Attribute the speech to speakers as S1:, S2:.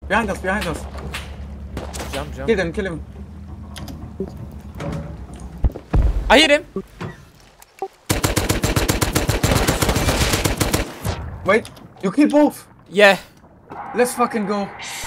S1: Behind us, behind us.
S2: Jump, jump.
S1: Kill him, kill him.
S2: I hit him.
S1: Wait, you kill both.
S2: Yeah.
S1: Let's fucking go.